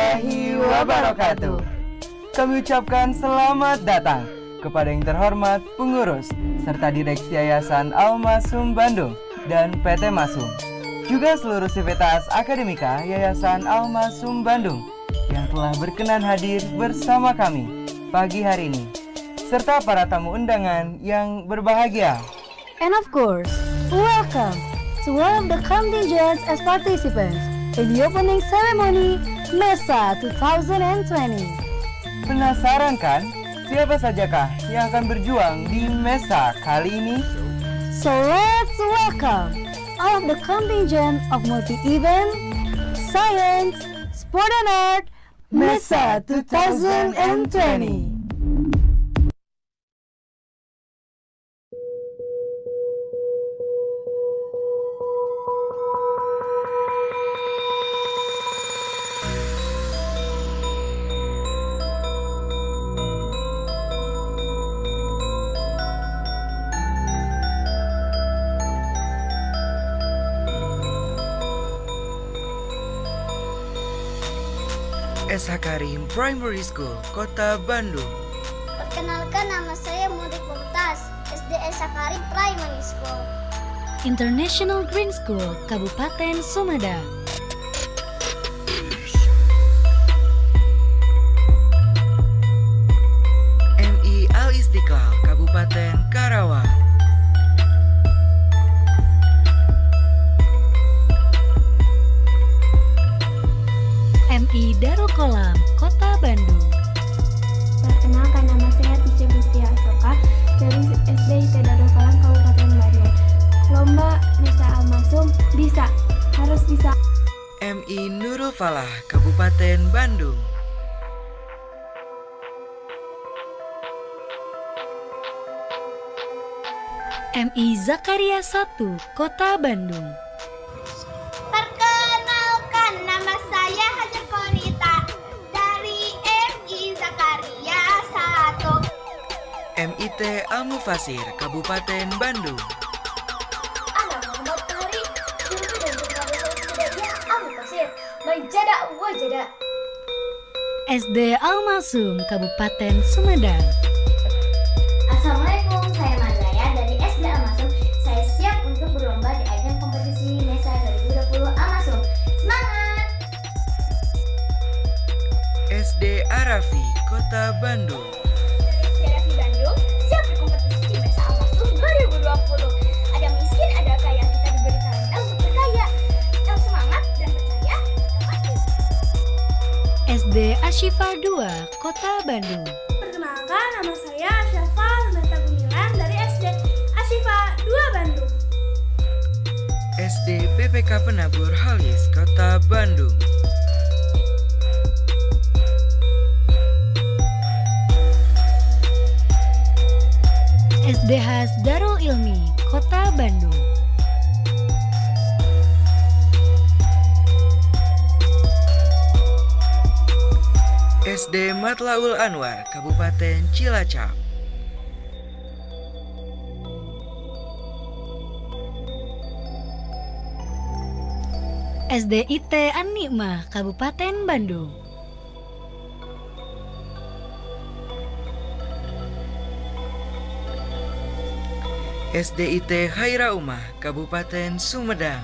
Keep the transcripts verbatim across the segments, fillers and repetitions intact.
warahmatullahi wabarakatuh. Kami ucapkan selamat datang kepada yang terhormat pengurus serta direksi Yayasan Al-Masum Bandung dan P T Masum, juga seluruh sivitas akademika Yayasan Al-Masum Bandung yang telah berkenan hadir bersama kami pagi hari ini, serta para tamu undangan yang berbahagia. And of course, welcome to all of the contingents as participants in the opening ceremony MESA dua ribu dua puluh. Penasaran kan siapa sajakah yang akan berjuang di MESA kali ini? So let's welcome all of the contingent of multi-event, science, sport and art MESA dua ribu dua puluh. S H Karim Primary School, Kota Bandung. Perkenalkan, nama saya Murid Mumtaz, S D S H Karim Primary School. International Green School, Kabupaten Sumedang. M I Al Istiqlal, Kabupaten Karawang. M I Darul Kolam, Kota Bandung. Perkenalkan, nama saya Tice Gustia Asoka dari S D I T Darul Kolam, Kabupaten Bandung. Lomba MESA Al-Masum bisa, harus bisa. M I Nurul Falah, Kabupaten Bandung. M I Zakaria satu, Kota Bandung. Perkenalkan, nama saya Hajar Konita dari M I Zakaria satu. M I T Al-Mufasir, Kabupaten Bandung. Ana Muhammad Tahri, Juru dan Juru Setidaknya Al-Mufasir, Majada Wajada. S D Al-Masum, Kabupaten Sumedang. Assalamualaikum, saya Mazaya dari S D Al-Masum. Saya siap untuk berlomba di ajang kompetisi MESA dua ribu dua puluh Al-Masum. Semangat! S D Arafi, Kota Bandung. Dari Bandung, siap berkompetisi di MESA Al-Masum dua ribu dua puluh. Ada miskin, ada kaya, kita diberi talenta untuk berkaya. Yang semangat dan percaya, pasti. S D Ashifa dua, Kota Bandung. Perkenalkan, nama saya Asyafa Meta Gumilan dari S D Asyifa dua Bandung. S D P P K Penabur Halis, Kota Bandung. S D Has Darul Ilmi, Kota Bandung. S D Matlaul Anwar, Kabupaten Cilacap. S D I T An-Nikmah, Kabupaten Bandung. S D I T Khaira Ummah, Kabupaten Sumedang.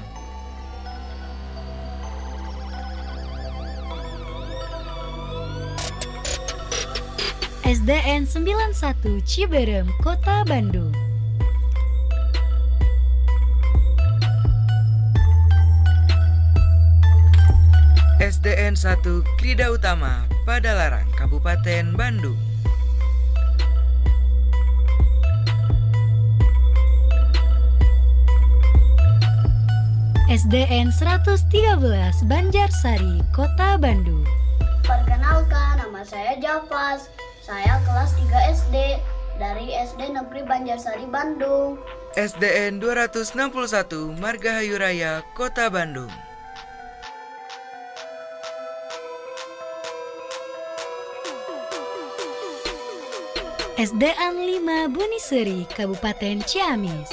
S D N sembilan satu Ciberem, Kota Bandung. S D N satu Krida Utama, Padalarang, Kabupaten Bandung. S D N seratus tiga belas Banjarsari, Kota Bandung. Perkenalkan, nama saya Jafas. Saya kelas tiga S D dari S D Negeri Banjarsari, Bandung. S D N dua ratus enam puluh satu Margahayu Raya, Kota Bandung. S D N lima Buniseri, Kabupaten Ciamis.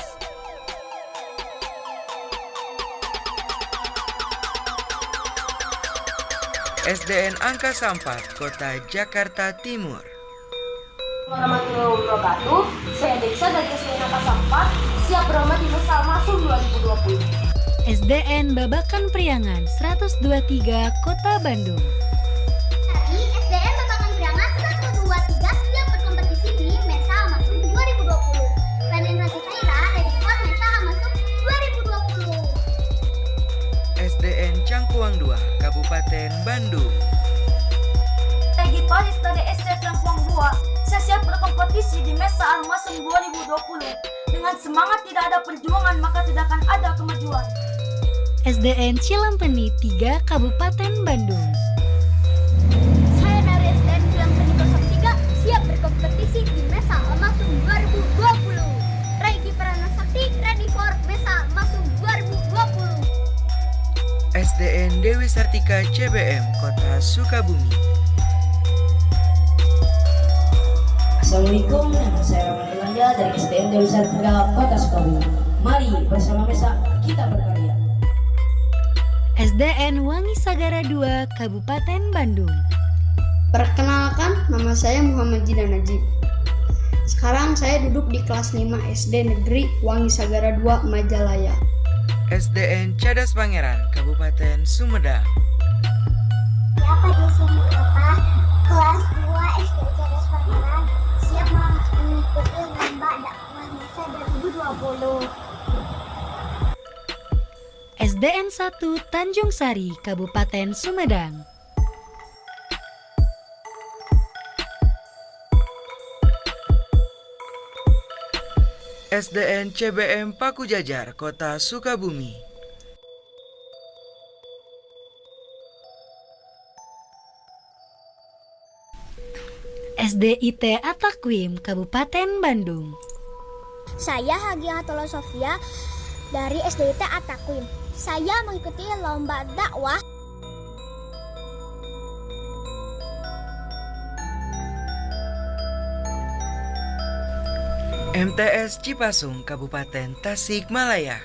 S D N Angkasa empat, Kota Jakarta Timur. Warahmatullahi wabarakatuh. Saya Deksa dari S D N Angkasa empat, siap berlomba di Mesa Al-Masum dua ribu dua puluh. S D N Babakan Priangan seratus dua puluh tiga, Kota Bandung. Dari S D N Babakan Priangan seratus dua puluh tiga siap berkompetisi di Mesa Al-Masum dua ribu dua puluh. Vanessa Saira dari Pon Mesa Al-Masum dua ribu dua puluh. S D N Cangkuang dua, Kabupaten Bandung. Peggy Paris dari S D N Cangkuang dua, saya siap berkompetisi di Mesa Al-Masum dua ribu dua puluh. Dengan semangat tidak ada perjuangan maka tidak akan ada kemajuan. S D N Cilampeni tiga, Kabupaten Bandung. Saya dari S D N Cilampeni nol tiga siap berkompetisi di Mesa Al-Masum dua ribu dua puluh. Reiki Pranasakti ready for Mesa Al-Masum dua ribu dua puluh. S D N Dewi Sartika C B M, Kota Sukabumi. Assalamualaikum, nama saya Rahman Irwanja dari S D N Dewi Sartika Kota Sukabumi. Mari bersama Mesa kita berkarya. S D N Wangi Sagara dua, Kabupaten Bandung. Perkenalkan, nama saya Muhammad Jidan Najib. Sekarang saya duduk di kelas lima S D Negeri Wangi Sagara dua, Majalaya. S D N Cadas Pangeran, Kabupaten Sumedang. Siapa di sini apa? Kelas dua S D Cadas Pangeran siap mengikuti lomba dakwah Mesa dua ribu dua puluh. S D N satu Tanjung Sari, Kabupaten Sumedang. S D N C B M Paku Jajar, Kota Sukabumi. S D I T Atakwim, Kabupaten Bandung. Saya Hagia Hatullah Sofia dari S D I T Atakwim. Saya mengikuti lomba dakwah M T S Cipasung, Kabupaten Tasikmalaya.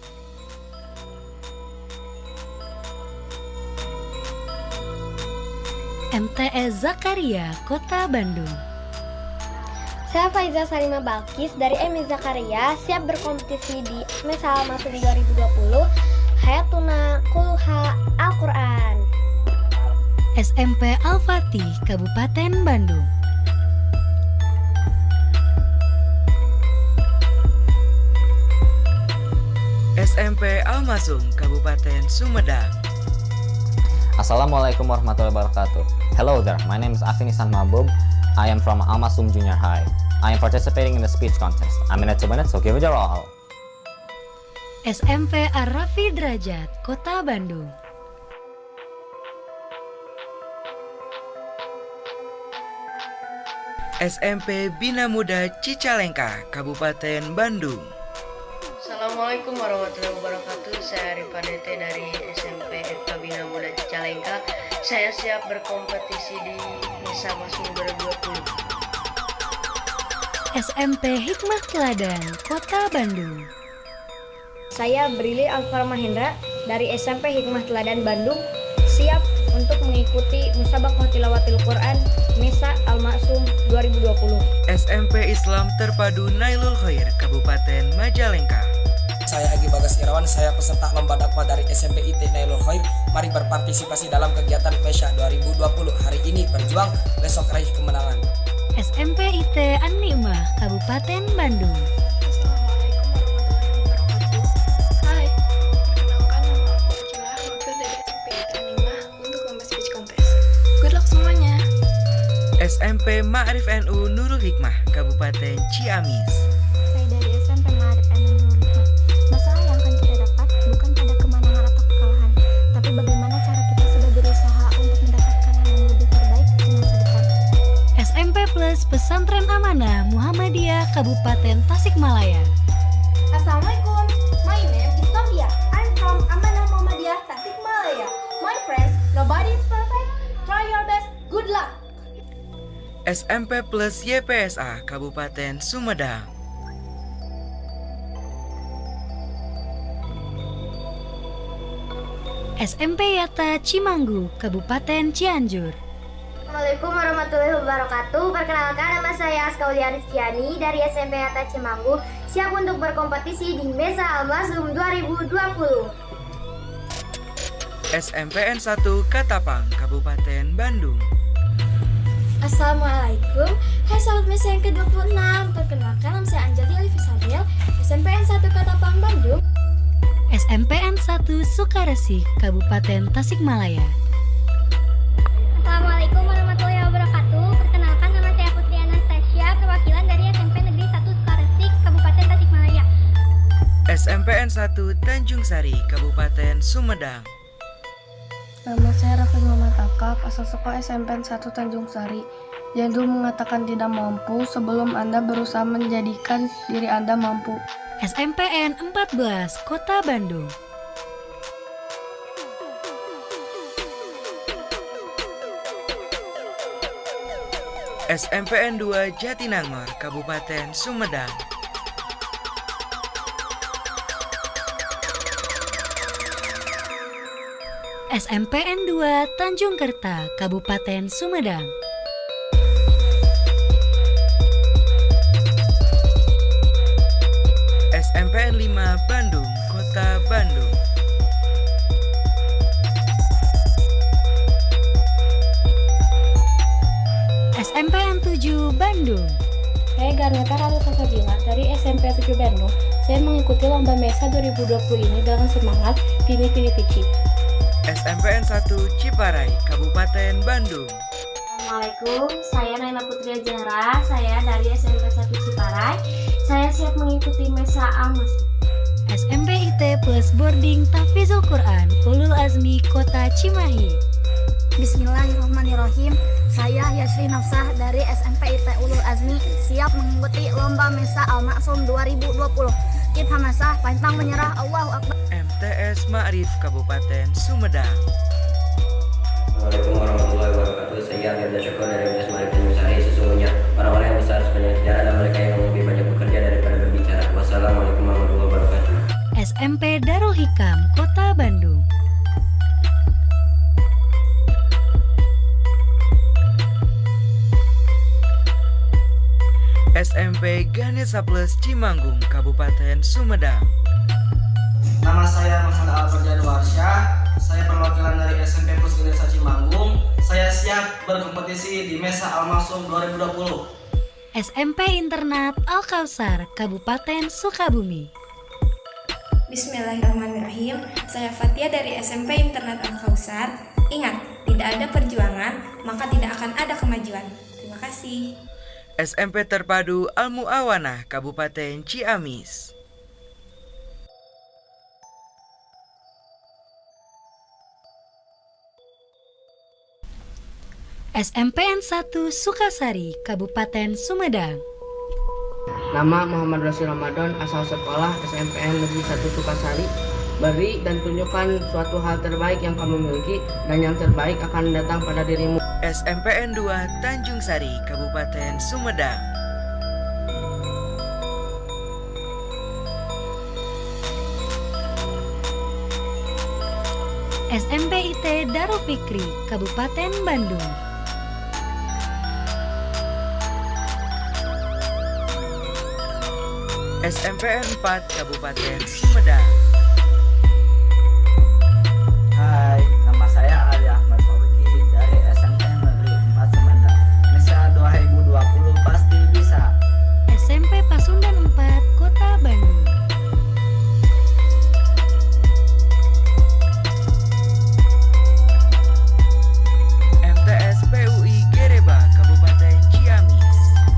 M T S Zakaria, Kota Bandung. Saya Faiza Salima Balkis dari M I Zakaria siap berkompetisi di Mesa Al-Masum dua ribu dua puluh Hayatuna Kulha Al-Quran. S M P Al-Fatih, Kabupaten Bandung. S M P Al-Masum, Kabupaten Sumedang. Assalamualaikum warahmatullahi wabarakatuh. Hello there, my name is Afinisan Mahbub. I am from Al-Masum Junior High. I am participating in the speech contest. I'm in it to win it, so give it your all. S M P Ar-Rafi Derajat, Kota Bandung. S M P Bina Muda Cicalengka, Kabupaten Bandung. Assalamualaikum warahmatullahi wabarakatuh. Saya Arif Adete dari S M P F K Bina Muda Cicalengka. Saya siap berkompetisi di Mesa Al-Masum dua ribu dua puluh. S M P Hikmah Teladan, Kota Bandung. Saya Brili Alfara Mahendra dari S M P Hikmah Teladan Bandung, siap untuk mengikuti Musabaqah Tilawatil Quran Mesa Al-Masum dua ribu dua puluh. S M P Islam Terpadu Nailul Khair, Kabupaten Majalengka. Saya Agi Bagas Irawan, saya peserta lomba dakwah dari S M P I T Nailul Khair. Mari berpartisipasi dalam kegiatan Mesa dua ribu dua puluh. Hari ini berjuang, besok raih kemenangan. S M P I T An-Nikmah, Kabupaten Bandung. Assalamualaikum warahmatullahi wabarakatuh. Hai, perkenalkan nama aku Akilah, wakil dari S M P I T An-Nikmah untuk lomba speech contest. Good luck semuanya. S M P Ma'arif N U Nurul Hikmah, Kabupaten Ciamis. Saya dari S M P Ma'arif N U Nurul Hikmah. Masalah yang akan kita dapat bukan pada kemenangan atau kekalahan, tapi bagaimana cara kita sudah berusaha untuk mendapatkan hal yang lebih terbaik di masa depan. S M P Plus Pesantren Amanah Muhammadiyah, Kabupaten Tasikmalaya. Assalamualaikum, my name is Sofia. I'm from Amanah Muhammadiyah Tasikmalaya. My friends, nobody is perfect. Try your best. Good luck. S M P Plus Y P S A, Kabupaten Sumedang. S M P Yata Cimanggu, Kabupaten Cianjur. Assalamualaikum warahmatullahi wabarakatuh. Perkenalkan, nama saya Askaulia Rizkyani dari S M P Yata Cimanggu, siap untuk berkompetisi di Mesa Al-Masum dua ribu dua puluh. S M P N satu Katapang, Kabupaten Bandung. Assalamualaikum, hai sahabat Mesa yang ke dua puluh enam. Perkenalkan, nama saya Anjali Alifisadel, S M P N satu Katapang, Bandung. S M P N satu Sukaresih, Kabupaten Tasikmalaya. Assalamualaikum warahmatullahi wabarakatuh. Perkenalkan, nama saya Putri Anastasia, perwakilan dari S M P Negeri satu Sukaresih, Kabupaten Tasikmalaya. S M P N satu Tanjung Sari, Kabupaten Sumedang. Nama saya Raffi Muhammad Akaf, asal sekolah S M P N satu Tanjung Sari. Jadul mengatakan tidak mampu sebelum Anda berusaha menjadikan diri Anda mampu. S M P N empat belas Kota Bandung. S M P N dua Jatinangor, Kabupaten Sumedang. S M P N dua Tanjung Kerta, Kabupaten Sumedang. S M P N lima Bandung, Kota Bandung. S M P N tujuh Bandung. Saya Garneta Ratu Tasabila dari S M P tujuh Bandung. Saya mengikuti lomba Mesa dua ribu dua puluh ini dengan semangat Vini Vini Vici. S M P N satu Ciparai, Kabupaten Bandung. Assalamualaikum, saya Naila Putri Zahra, saya dari S M P satu Ciparai. Saya siap mengikuti Mesa Al-Masum. S M P I T Plus Boarding Tahfizul Quran, Ulul Azmi, Kota Cimahi. Bismillahirrahmanirrahim. Saya Yasri Nafsah dari S M P I T Ulul Azmi, siap mengikuti lomba Mesa Al-Masum dua ribu dua puluh. Kita Hamasah, pantang menyerah, Allahu Akbar. M T S Ma'rif, Kabupaten Sumedang. Assalamualaikum warahmatullahi wabarakatuh. Saya Abdul Syukur dari M T S Ma'rif Tanjung Sari. Sesungguhnya orang-orang yang besar sepanjang sejarah dan mereka yang lebih banyak bekerja daripada berbicara. Wassalamualaikum warahmatullahi wabarakatuh. S M P Darul Hikam, Kota Bandung. S M P Ganesha Plus Cimanggung, Kabupaten Sumedang. Nama saya Muhammad Al-Farjad Warsyah. Saya perwakilan dari S M P Plus Ganesha Cimanggung. Saya siap berkompetisi di Mesa Al-Masum dua ribu dua puluh. S M P Internat Al-Kausar, Kabupaten Sukabumi. Bismillahirrahmanirrahim. Saya Fatia dari S M P Internat Al-Kausar. Ingat, tidak ada perjuangan, maka tidak akan ada kemajuan. Terima kasih. S M P Terpadu Al-Mu'awanah, Kabupaten Ciamis. S M P N satu Sukasari, Kabupaten Sumedang. Nama Muhammad Rasul Ramadan, asal sekolah S M P N Negeri satu Sukasari. Beri dan tunjukkan suatu hal terbaik yang kamu miliki, dan yang terbaik akan datang pada dirimu. S M P N dua Tanjung Sari, Kabupaten Sumedang. S M P I T Darul Fikri, Kabupaten Bandung. S M P N empat Kabupaten Sumedang. Hai, nama saya Ali Ahmad Fauzi dari S M P N Negeri empat Sumedang. Mesa dua ribu dua puluh pasti bisa. S M P Pasundan empat Kota Bandung. M T S P U I Gereba, Kabupaten Ciamis.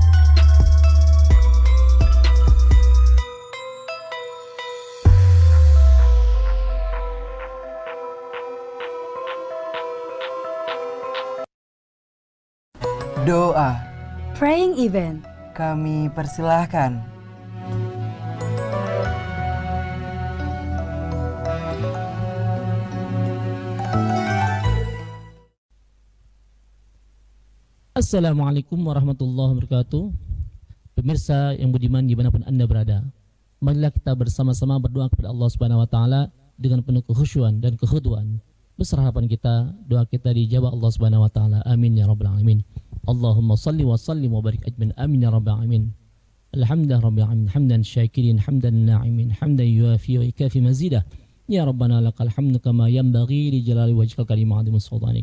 Doa Praying Event. Kami persilahkan. Assalamualaikum warahmatullahi wabarakatuh. Pemirsa yang budiman dimanapun Anda berada, marilah kita bersama-sama berdoa kepada Allah Subhanahu wa Ta'ala dengan penuh kekhusyuan dan kekhuduan. Besar harapan kita, doa kita dijawab Allah Subhanahu wa taala. Amin ya rabbal alamin. Allahumma salli wa sallim wa barik ajmain. Amin ya rabbal alamin. Alhamdulillah rabbil alamin. Hamdan syakirin, hamdan na'imin, hamdan yuafi wa yukafi mazidah. Ya rabbana lakal hamdu kama yanbaghi li jalali wajhikal karim wa 'azimi sultanik.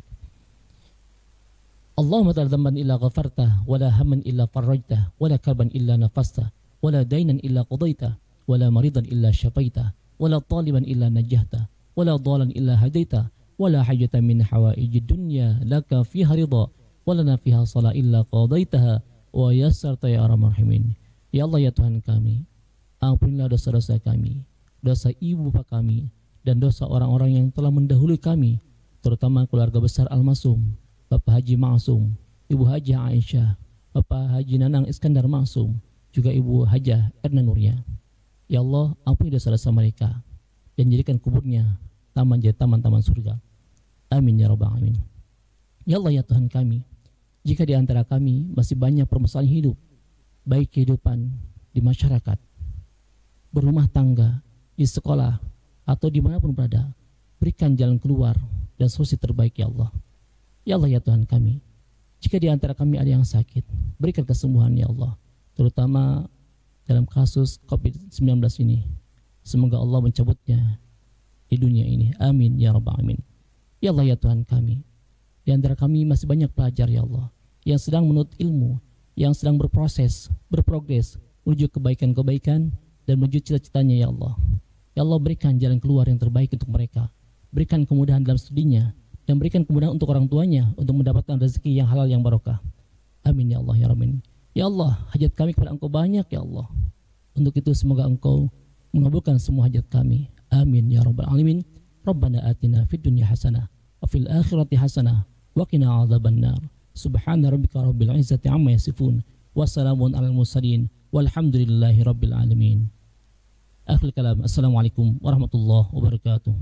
Allahumma la dhanban illa ghafartah, wa la hamman illa farajtah, wa la karban illa nafastah, wa la dainan illa qadaitah, wa la maridan illa syafaitah, wa la taliban illa najjahtah, wa la dhalan illa hadaitah, wa la hajatan min hawaijid dunya laka fiha ridha, wa lana fiha salah illa qadaitaha, wa yassarta ya arhamar rahimin. Ya Allah ya Tuhan kami, ampunilah dosa-dosa kami, dosa ibu bapak kami, dan dosa orang-orang yang telah mendahului kami, terutama keluarga besar Al-Masum, Bapak Haji Ma'sum, Ibu Hajah Aisyah, Bapak Haji Nanang Iskandar Ma'sum, juga Ibu Hajah Erna Nuria. Ya Allah, ampuni dosa-dosa mereka dan jadikan kuburnya taman jadi taman-taman surga. Amin ya rabbal alamin. Ya Allah ya Tuhan kami, jika di antara kami masih banyak permasalahan hidup, baik kehidupan di masyarakat, berumah tangga, di sekolah, atau dimanapun berada, berikan jalan keluar dan solusi terbaik ya Allah. Ya Allah ya Tuhan kami, jika di antara kami ada yang sakit, berikan kesembuhan ya Allah, terutama dalam kasus covid sembilan belas ini. Semoga Allah mencabutnya di dunia ini. Amin ya rabbal alamin. Ya Allah ya Tuhan kami, di antara kami masih banyak pelajar ya Allah, yang sedang menuntut ilmu, yang sedang berproses, berprogres menuju kebaikan-kebaikan dan menuju cita-citanya ya Allah. Ya Allah, berikan jalan keluar yang terbaik untuk mereka, berikan kemudahan dalam studinya, dan berikan kemudahan untuk orang tuanya untuk mendapatkan rezeki yang halal yang barokah. Amin ya Allah ya Rabbin. Ya Allah, hajat kami kepada Engkau banyak ya Allah. Untuk itu semoga Engkau mengabulkan semua hajat kami. Amin ya rabbal alamin. Rabbana atina fid dunya hasanah wa fil akhirati hasanah wa qina adzabannar. Subhana rabbika rabbil izzati amma yasifun wa salamun alal mursalin walhamdulillahi rabbil alamin. Akhir kalam. Assalamualaikum warahmatullahi wabarakatuh.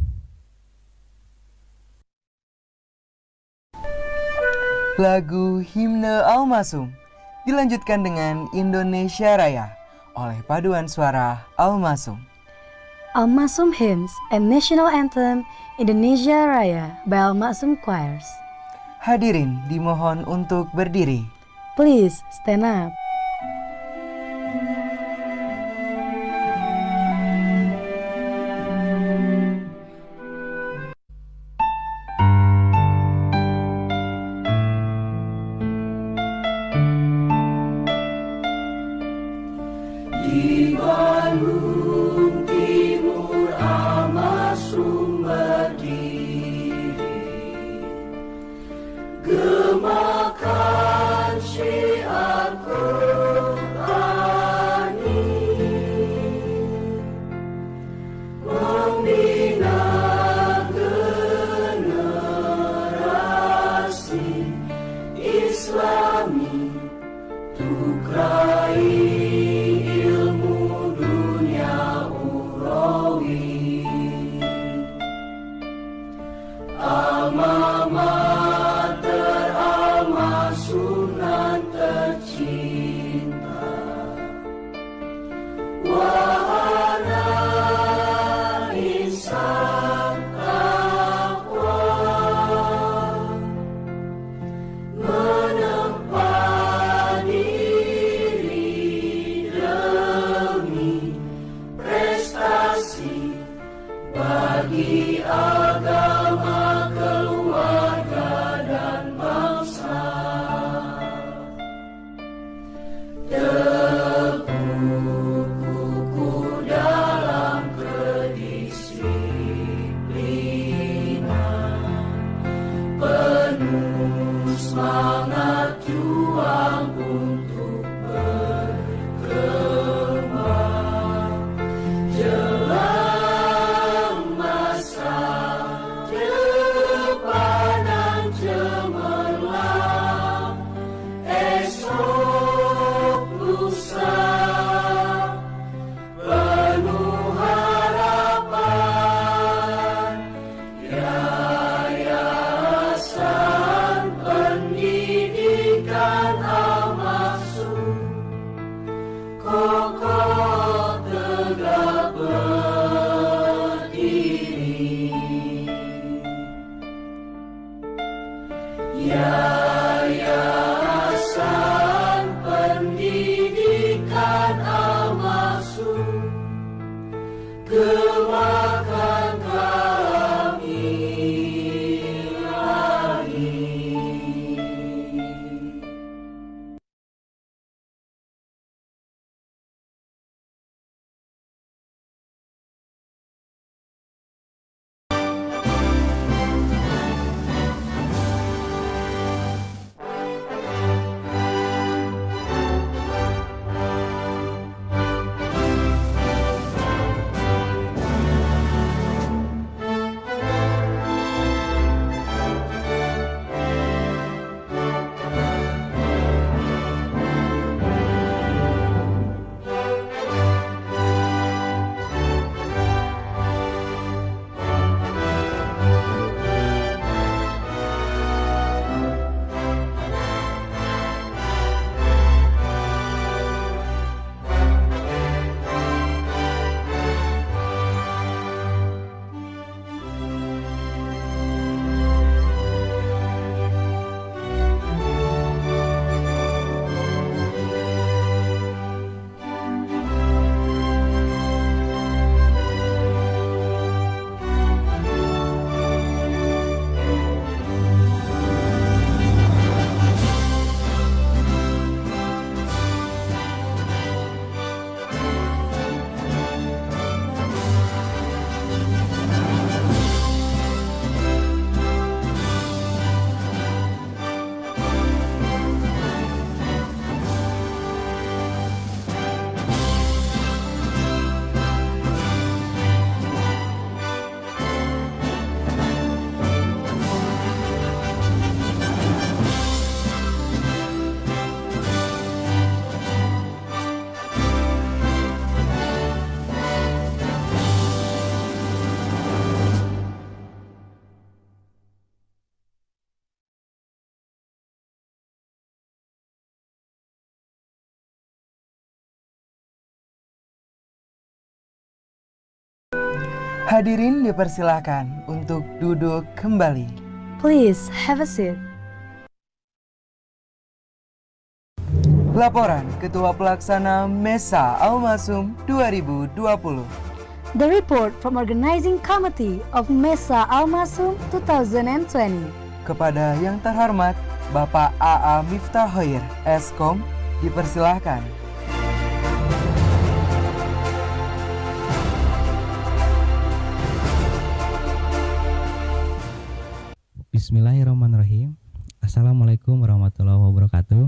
Lagu Himne Al-Masum dilanjutkan dengan Indonesia Raya oleh paduan suara Al-Masum. Al-Masum Hymns and National Anthem Indonesia Raya by Al-Masum Choirs. Hadirin dimohon untuk berdiri. Please stand up. Di Bandung Timur Al-Masum berdiri, gemakan syiar Qur'ani, membina generasi Islami untuk raih alma mater Al-Masum nan tercinta, wahana insan takwa, menempa diri demi prestasi bagi agama, keluarga dan bangsa. Teguh kuku dalam kedisiplinan, penuh semangat juang untuk berkembang. Jelang masa depan yang cemerlang, esok lusa penuh harapan, yayasan pendidikan Yayasan Pendidikan Al-Masum, gemakan kami lagi. Hadirin dipersilahkan untuk duduk kembali. Please have a seat. Laporan Ketua Pelaksana Mesa Al-Masum dua ribu dua puluh. The report from Organizing Committee of Mesa Al-Masum dua ribu dua puluh. Kepada yang terhormat Bapak A A Miftah Hoir, Eskom, dipersilahkan. Bismillahirrahmanirrahim. Assalamualaikum warahmatullahi wabarakatuh.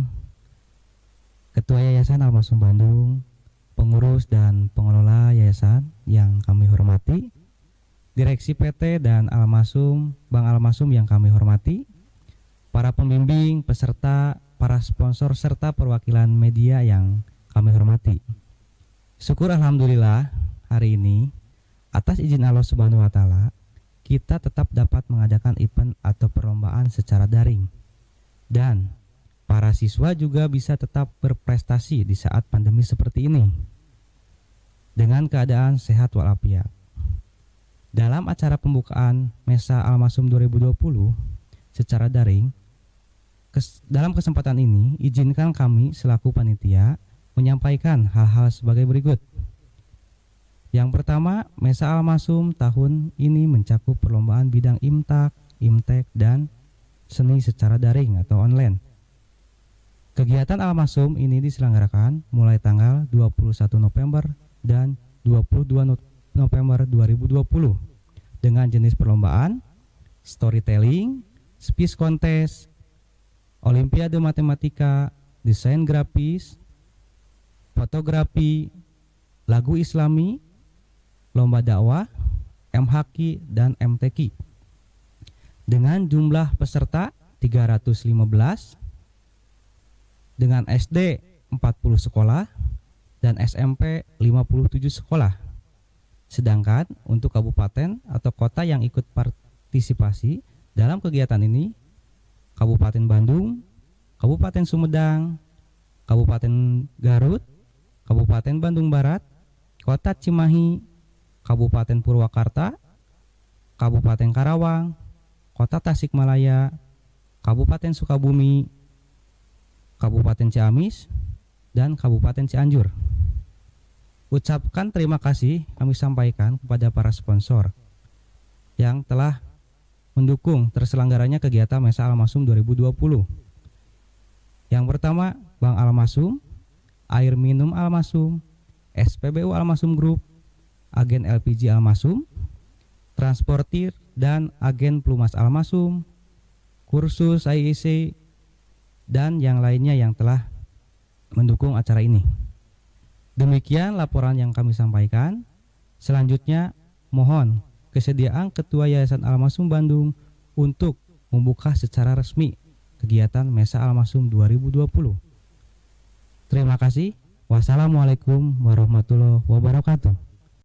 Ketua Yayasan Al-Masum Bandung, pengurus dan pengelola yayasan yang kami hormati, Direksi P T dan Al-Masum, Bank Al-Masum yang kami hormati, para pembimbing, peserta, para sponsor serta perwakilan media yang kami hormati. Syukur alhamdulillah hari ini atas izin Allah Subhanahu wa taala kita tetap dapat mengadakan event atau perlombaan secara daring. Dan para siswa juga bisa tetap berprestasi di saat pandemi seperti ini dengan keadaan sehat walafiat. Dalam acara pembukaan Mesa Al-Masum dua ribu dua puluh secara daring, kes, dalam kesempatan ini izinkan kami selaku panitia menyampaikan hal-hal sebagai berikut. Yang pertama, Mesa Al-Masum tahun ini mencakup perlombaan bidang Imtak, Imtek, dan seni secara daring atau online. Kegiatan Al-Masum ini diselenggarakan mulai tanggal dua puluh satu November dan dua puluh dua November dua ribu dua puluh dengan jenis perlombaan storytelling, speech contest, olimpiade matematika, desain grafis, fotografi, lagu islami, lomba dakwah, M H Q, dan M T Q. Dengan jumlah peserta tiga ratus lima belas, dengan S D empat puluh sekolah dan S M P lima puluh tujuh sekolah. Sedangkan untuk kabupaten atau kota yang ikut partisipasi dalam kegiatan ini, Kabupaten Bandung, Kabupaten Sumedang, Kabupaten Garut, Kabupaten Bandung Barat, Kota Cimahi, Kabupaten Purwakarta, Kabupaten Karawang, Kota Tasikmalaya, Kabupaten Sukabumi, Kabupaten Ciamis, dan Kabupaten Cianjur. Ucapkan terima kasih kami sampaikan kepada para sponsor yang telah mendukung terselenggaranya kegiatan Mesa Al-Masum dua ribu dua puluh. Yang pertama, Bank Al-Masum, Air Minum Al-Masum, S P B U Al-Masum Group, Agen L P G Al-Masum, Transportir dan Agen Pelumas Al-Masum, Kursus I E C, dan yang lainnya yang telah mendukung acara ini. Demikian laporan yang kami sampaikan. Selanjutnya mohon kesediaan Ketua Yayasan Al-Masum Bandung untuk membuka secara resmi kegiatan Mesa Al-Masum dua ribu dua puluh. Terima kasih. Wassalamualaikum warahmatullahi wabarakatuh.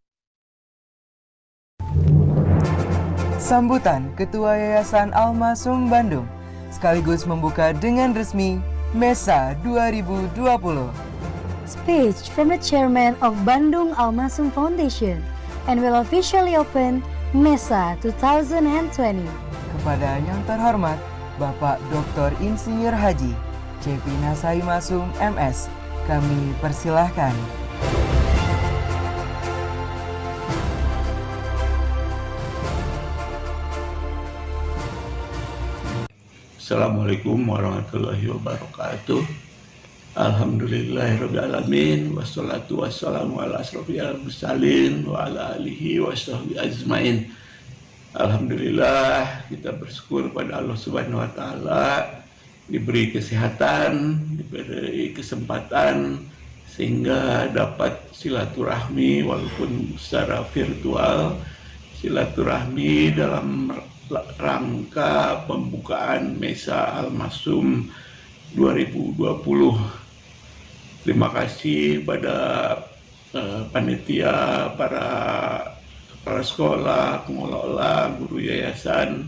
Sambutan Ketua Yayasan Al-Masum Bandung sekaligus membuka dengan resmi Mesa dua ribu dua puluh. Speech from the Chairman of Bandung Al-Masum Foundation and will officially open Mesa dua ribu dua puluh. Kepada yang terhormat Bapak Doktor Insinyur Haji C P Nasai Masum M S, kami persilahkan. Assalamualaikum warahmatullahi wabarakatuh. Alhamdulillahirabbil alamin wassalatu wassalamu ala asrofil mursalin wa ala alihi washabbihi ajmain. Alhamdulillah, kita bersyukur pada Allah Subhanahu wa taala diberi kesehatan, diberi kesempatan sehingga dapat silaturahmi walaupun secara virtual, silaturahmi dalam rangka pembukaan Mesa Al-Masum dua ribu dua puluh. Terima kasih pada uh, panitia, para kepala sekolah, pengelola, guru yayasan,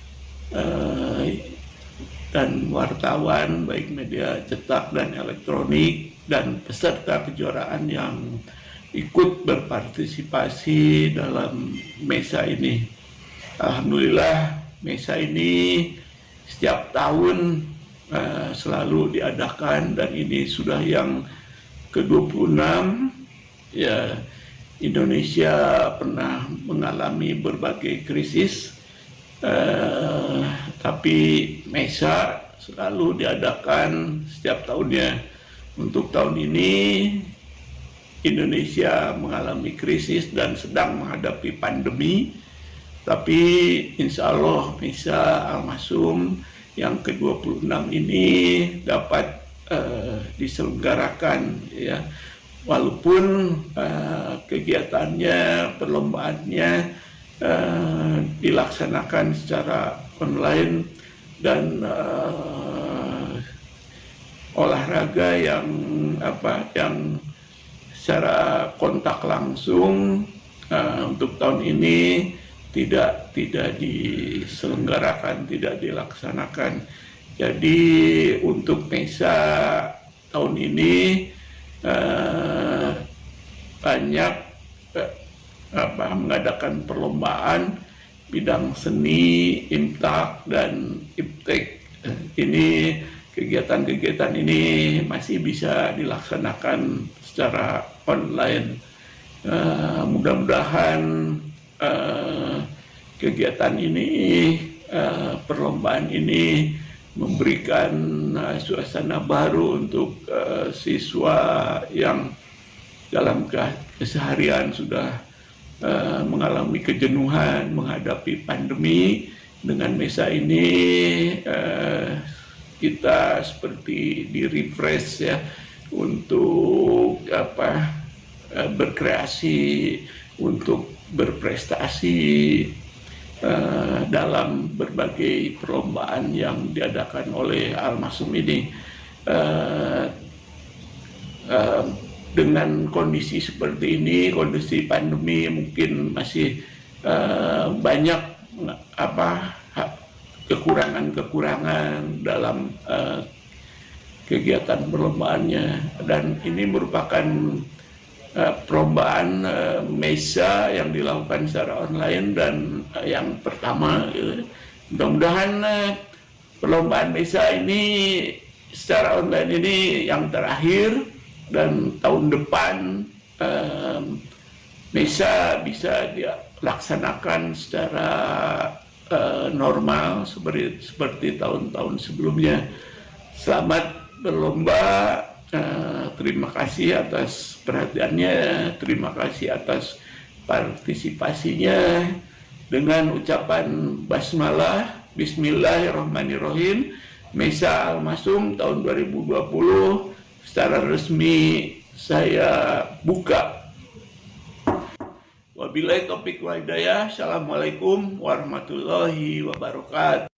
uh, dan wartawan baik media cetak dan elektronik, dan peserta kejuaraan yang ikut berpartisipasi dalam Mesa ini. Alhamdulillah, Mesa ini setiap tahun uh, selalu diadakan, dan ini sudah yang ke dua puluh enam. Ya, Indonesia pernah mengalami berbagai krisis, uh, tapi Mesa selalu diadakan setiap tahunnya. Untuk tahun ini Indonesia mengalami krisis dan sedang menghadapi pandemi. Tapi insya Allah Mesa Al-Masum yang ke dua puluh enam ini dapat uh, diselenggarakan, ya, walaupun uh, kegiatannya, perlombaannya uh, dilaksanakan secara online dan uh, olahraga yang apa yang secara kontak langsung uh, untuk tahun ini tidak tidak diselenggarakan, tidak dilaksanakan. Jadi untuk Mesa tahun ini eh, banyak eh, apa, mengadakan perlombaan bidang seni, imtak dan iptek. Ini kegiatan-kegiatan ini masih bisa dilaksanakan secara online. Eh, mudah-mudahan Uh, kegiatan ini, uh, perlombaan ini memberikan uh, suasana baru untuk uh, siswa yang dalam keseharian sudah uh, mengalami kejenuhan menghadapi pandemi. Dengan Mesa ini uh, kita seperti di refresh, ya, untuk apa uh, berkreasi, untuk berprestasi uh, dalam berbagai perlombaan yang diadakan oleh Al-Masum ini. Uh, uh, dengan kondisi seperti ini, kondisi pandemi, mungkin masih uh, banyak apa kekurangan-kekurangan dalam uh, kegiatan perlombaannya, dan ini merupakan Uh, perlombaan uh, Mesa yang dilakukan secara online dan uh, yang pertama, gitu. Mudah-mudahan uh, perlombaan Mesa ini secara online ini yang terakhir, dan tahun depan eh, Misa bisa dilaksanakan secara eh, normal seperti seperti tahun-tahun sebelumnya. Selamat berlomba, eh, terima kasih atas perhatiannya, terima kasih atas partisipasinya. Dengan ucapan basmalah, bismillahirrahmanirrahim, Mesa Al-Masum tahun dua ribu dua puluh secara resmi saya buka. Wabillahi taufiq wal hidayah. Assalamualaikum warahmatullahi wabarakatuh.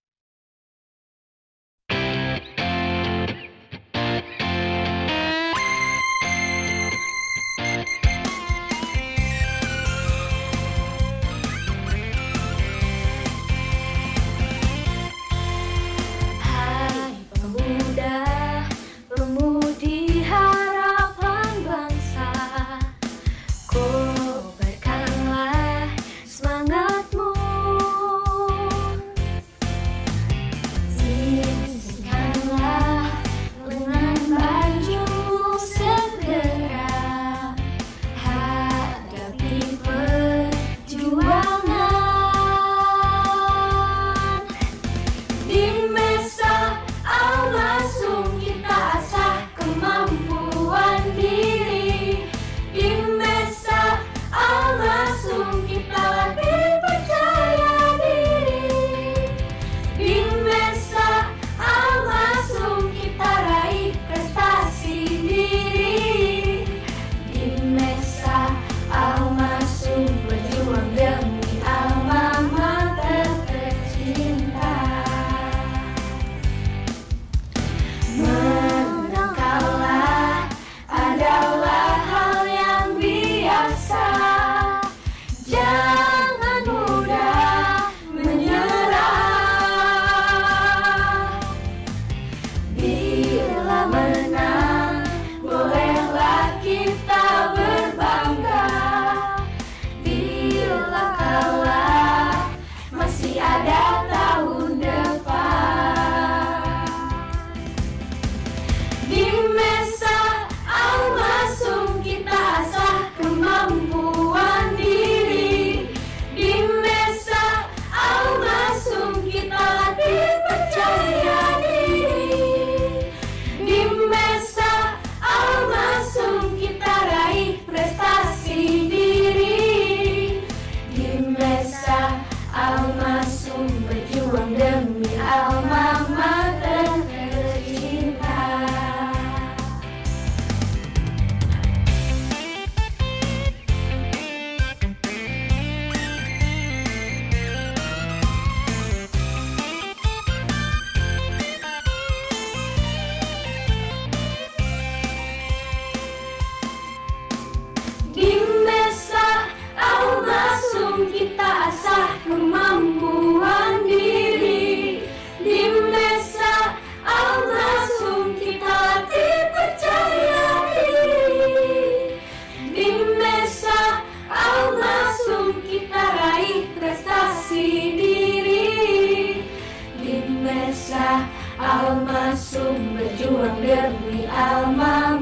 Al-Masum berjuang demi alma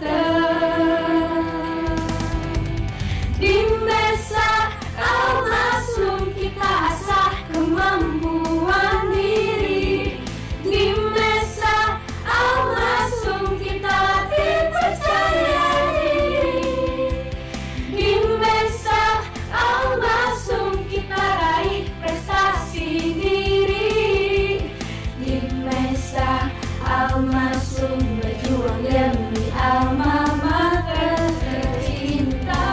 mater. Di Mesa Al-Masum kita asah kemampuan diri. Di Mesa Al-Masum kita latih percaya diri. Di Mesa Al-Masum kita raih prestasi diri. Di Mesa Al-Masum berjuang demi alma mater tercinta.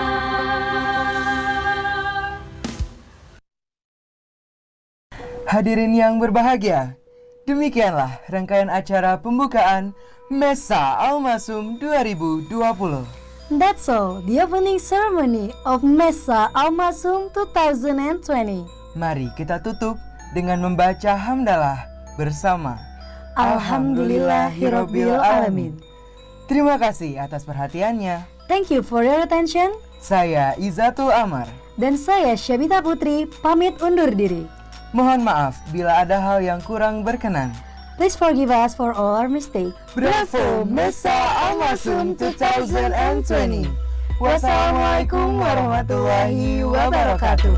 Hadirin yang berbahagia, demikianlah rangkaian acara pembukaan Mesa Al-Masum dua ribu dua puluh. That's all, the opening ceremony of Mesa Al-Masum dua ribu dua puluh. Mari kita tutup dengan membaca hamdalah bersama. Alhamdulillahirabbil alamin. Terima kasih atas perhatiannya. Thank you for your attention. Saya Izatul Amar. Dan saya Syabita Putri, pamit undur diri. Mohon maaf bila ada hal yang kurang berkenan. Please forgive us for all our mistakes. Bravo Mesa Almasum dua ribu dua puluh. Wassalamualaikum warahmatullahi wabarakatuh.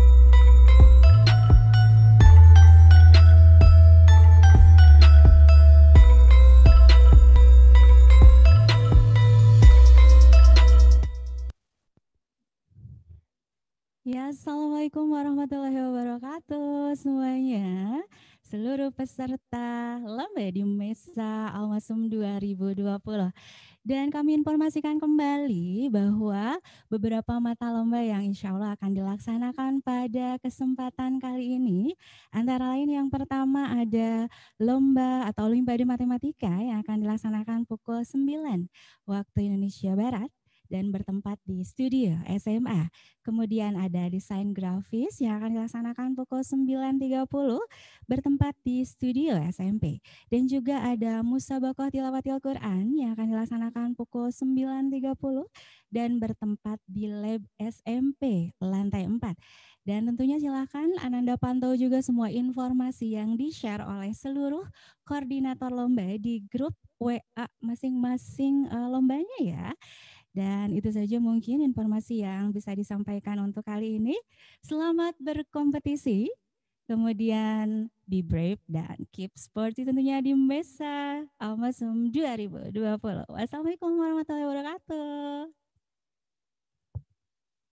Ya, Assalamualaikum warahmatullahi wabarakatuh semuanya. Seluruh peserta lomba di Mesa Almasum dua ribu dua puluh. Dan kami informasikan kembali bahwa beberapa mata lomba yang insya Allah akan dilaksanakan pada kesempatan kali ini. Antara lain yang pertama ada lomba atau Olimpiade Matematika yang akan dilaksanakan pukul sembilan waktu Indonesia Barat dan bertempat di studio S M A. Kemudian ada desain grafis yang akan dilaksanakan pukul sembilan tiga puluh bertempat di studio S M P. Dan juga ada Musabaqah Tilawatil Quran yang akan dilaksanakan pukul sembilan tiga puluh dan bertempat di lab S M P lantai empat. Dan tentunya silakan Ananda pantau juga semua informasi yang di-share oleh seluruh koordinator lomba di grup W A masing-masing uh, lombanya ya. Dan itu saja mungkin informasi yang bisa disampaikan untuk kali ini. Selamat berkompetisi, kemudian be brave dan keep sporty tentunya di Mesa Almasum dua ribu dua puluh. Wassalamualaikum warahmatullahi wabarakatuh.